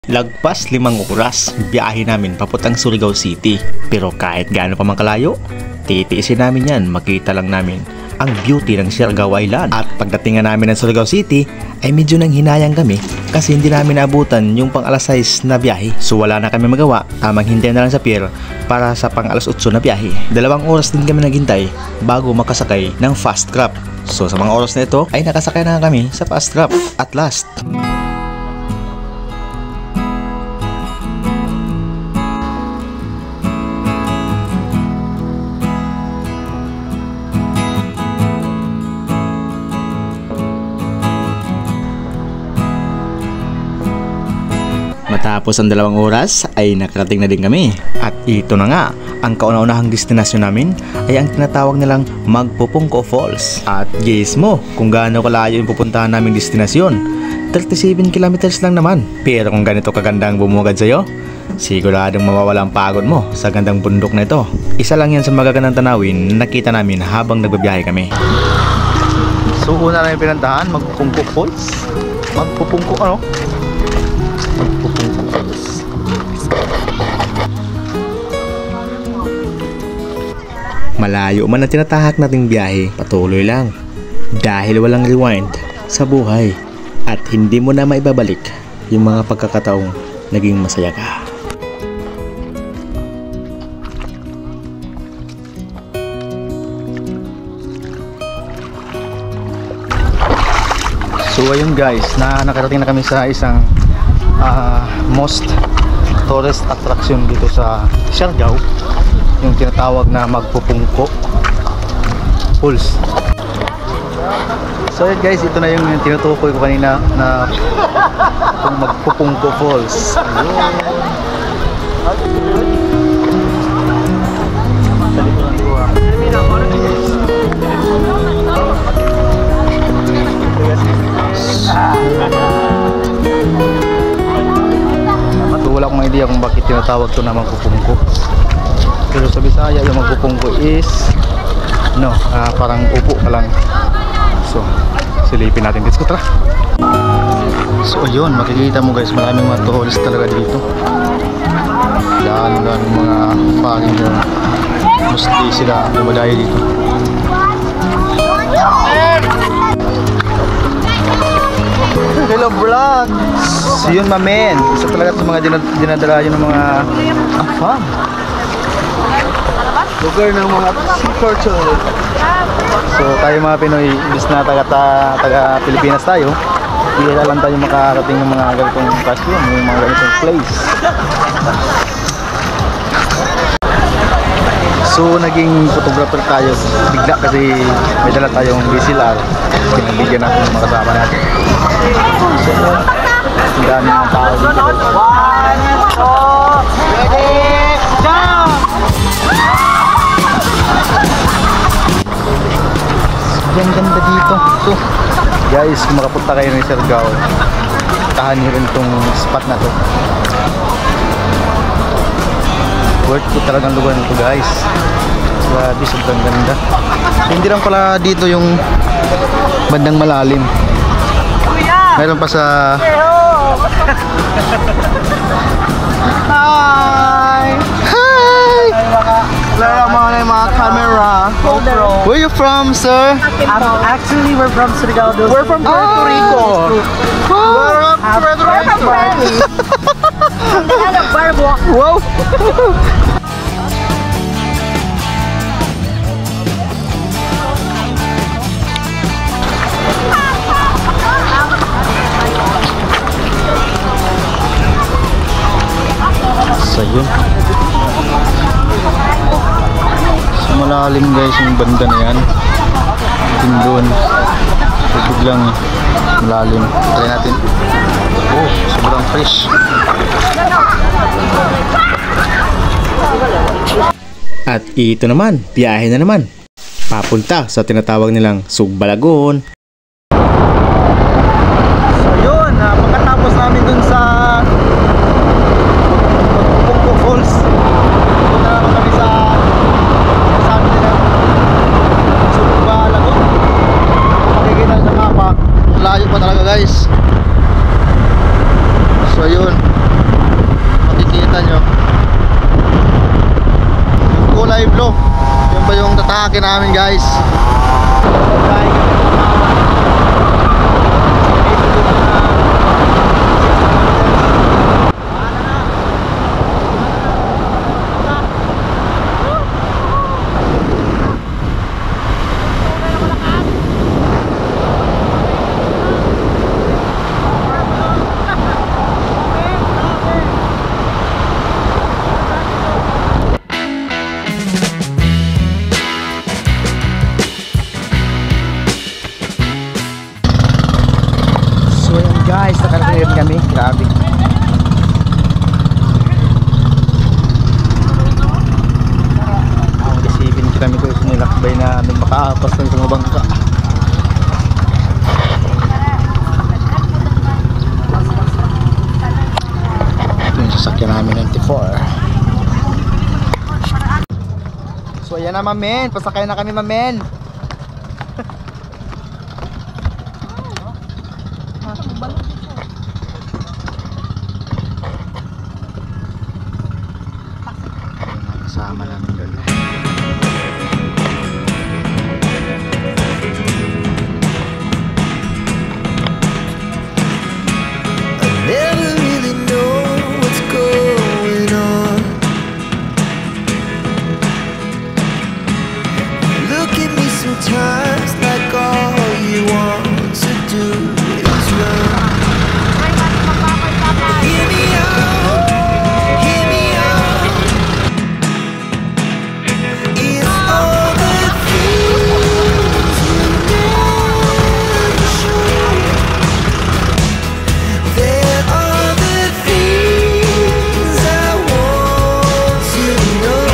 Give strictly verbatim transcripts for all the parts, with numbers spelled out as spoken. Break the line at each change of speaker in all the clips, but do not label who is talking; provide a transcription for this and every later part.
Lagpas limang oras, biyahe namin papuntang Surigao City. Pero kahit gaano pa man kalayo, titiisin namin yan, makita lang namin ang beauty ng Siargao Island. At pagdating namin ng Surigao City, ay medyo nang hinayang kami kasi hindi namin naabutan yung pang alas sais na biyahe. So wala na kami magawa, tamang hintay na lang sa pier para sa pang alas otso na biyahe. Dalawang oras din kami naghintay bago makasakay ng fast trap. So sa mga oras na ito, ay nakasakay na kami sa fast trap at last. Matapos ang dalawang oras ay nakarating na din kami. At ito na nga, ang kauna-unahang destinasyon namin ay ang tinatawag nilang Magpupungko Falls. At guess mo kung gaano kalayo yung pupuntahan naming destinasyon. thirty-seven kilometers lang naman. Pero kung ganito kagandang bumugad sa'yo, siguradong mawawala ang pagod mo sa gandang bundok na ito. Isa lang yan sa magagandang tanawin na nakita namin habang nagbabiyahe kami. So una namin pinantahan, Magpupungko Falls. Magpupungko ano? Malayo man ang tinatahak nating biyahe, patuloy lang. Dahil walang rewind sa buhay at hindi mo na maibabalik yung mga pagkakataong naging masaya ka. So ayun guys, na nakarating na kami sa isang uh, most tourist attraction dito sa Siargao, yung tinatawag na Magpupungko Falls. So yun guys, ito na yung tinutukoy ko kanina na yung Magpupungko Falls. So wala akong idea kung bakit tinatawag to na Magpupungko. Pero sa Bisaya yung Magpupungko is no, uh, parang upo ka lang. So silipin natin dito, tara. So ayun, makikita mo guys, maraming mga tourist talaga dito. Lalo na ng mga paring uh, mostly sila dumadayo dito. Hello vlog! So yun mamen, isa talaga sa mga dinadalayo ng mga afam, lugar ng mga sea turtle. So tayo mga Pinoy, imbis na taga, taga Pilipinas tayo, hindi lang tayo makarating ng mga ganitong okasyon, yung mga ganitong place. So naging photographer tayo bigla kasi may dala tayong D S L R, pinabigyan natin ng mga kasama natin. So ang dami ng tao dito. One, two, ready, jump! Yan ganda dito. So guys, kung makapunta kayo ng Siargao, tahan nyo rin itong spot na to. Worth ko talagang lugar nito guys. Grabe, sobrang ganda. Hindi lang pala dito yung bandang malalim. Meron pa sa Hi! Hi! Wala mo na yung mga camera. Where are you from, sir?
Um, actually, we're from Surigao.
We're from Puerto
Ah.
Rico. We're from Puerto Rico.
Wow! So yun, so malalim guys yung banda na yan. Yung doon tubig lang, malalim. Try natin. Oh, sobrang fresh. At ito naman, biyahe na naman papunta sa tinatawag nilang Sugbalagon.
So yun, uh, pagkatapos namin dun sa Magpupungko Falls, punta naman kami sa sabi nila Sugbalagon. Kung makikita sa mapa, layo pa talaga guys. So yun, sasakyan namin guys. Guys, nakarating kami. Grabe. Ang isipin kami ko yung nilakbay namin makaapas ng mga bangka. Ito yung sasakyan namin ninety-four. So ayan na mamen, pasakay na kami mamen. Kasama namin doon.
Never really know what's going on. Look at me sometimes like all you want to do is run. Hear me out, hear me out. It's all the things you never show. There are the things I want to know.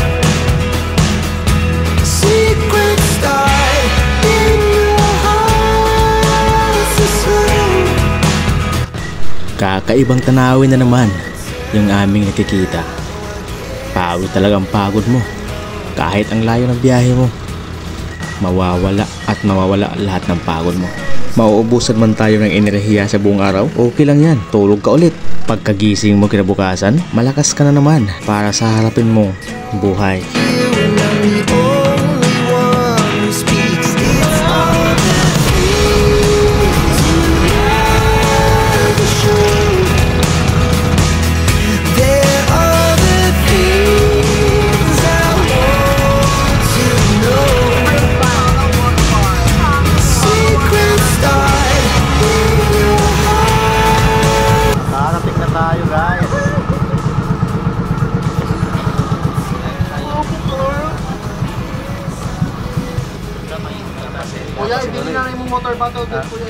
Secrets start in your heart so slow.
Kakaibang tanawin na naman yung aming nakikita. Pawi talagang pagod mo. Kahit ang layo ng biyahe mo, mawawala at mawawala lahat ng pagod mo. Mauubusan man tayo ng enerhiya sa buong araw, okay lang yan, tulog ka ulit. Pagkagising mo kinabukasan, malakas ka na naman para sa harapin mo buhay.
You and I'm the only one who speaks. It's all the things you never show. There are the things I want to know. Secrets start in your heart.
Nakarating na tayo guys. Kuya, hindi na rin mo motor battle din kuya.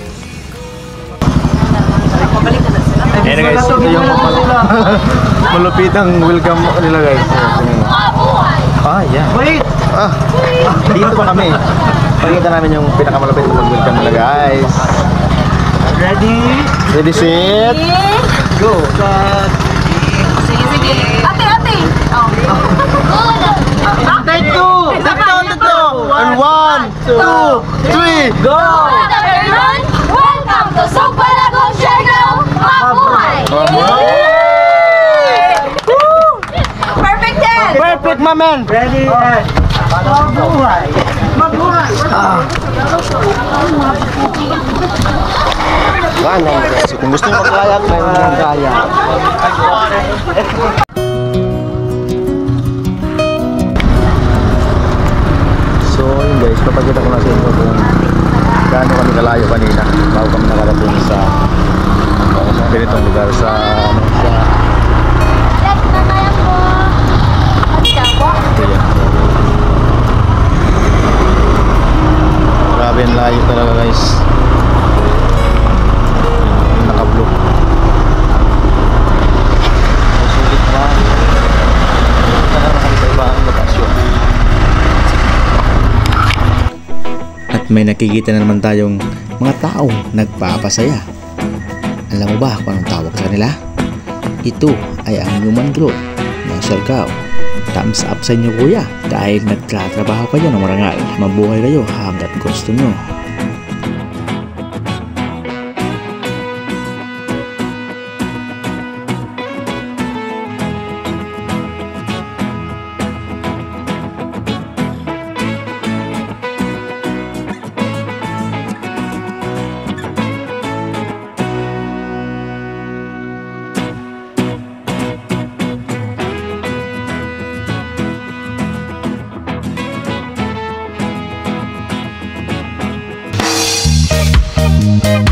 Ayan na guys, ito yung malupit ang welcome nila guys. Ah, yeah.
Wait!
Ah, dito pa kami. Pakita namin yung pinakamalapit ng welcome nila guys.
Ready?
Ready, set, go!
Sige, sige. Ate, ate. Oh.
Take two! Take two! Take two! And one, two, three, go!
Good afternoon. Welcome to Sugpalagon Siargao. Mabuhay! Perfect ten.
Perfect, my man! Ready? Mabuhay! Mabuhay!
So, kung gusto nyo magkayak, may mga kayak. So yun guys, papagkita ko na sa inyo kung gaano kami kalayo kanina bago kami nakarating sa sa ganitong lugar sa ano, sa
Let's na kaya po.
ito yan. Grabe ang layo talaga guys. Yung naka-blue. Sulit na. Ito na naman sa ibang lokasyon. At may nakikita na naman tayong mga taong nagpapasaya. Alam mo ba kung anong tawag sa kanila? Ito ay ang human growth ng Siargao. Thumbs up sa inyo kuya dahil nagtatrabaho kayo ng marangal. Mabuhay kayo hanggat gusto nyo.
Surigao.